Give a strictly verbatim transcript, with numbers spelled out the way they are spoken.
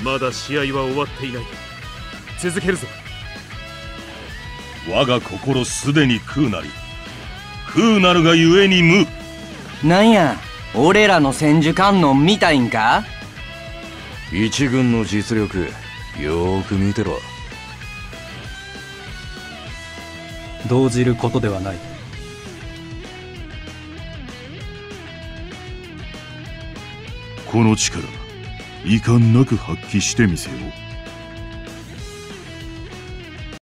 まだ試合は終わっていない。続けるぞ。 我が心すでに空なり、空なるがゆえに無。 なんや、俺らの千手観音見たいんか？ 一軍の実力よーく見てろ。 動じることではない。 この力遺憾なく発揮してみせよう。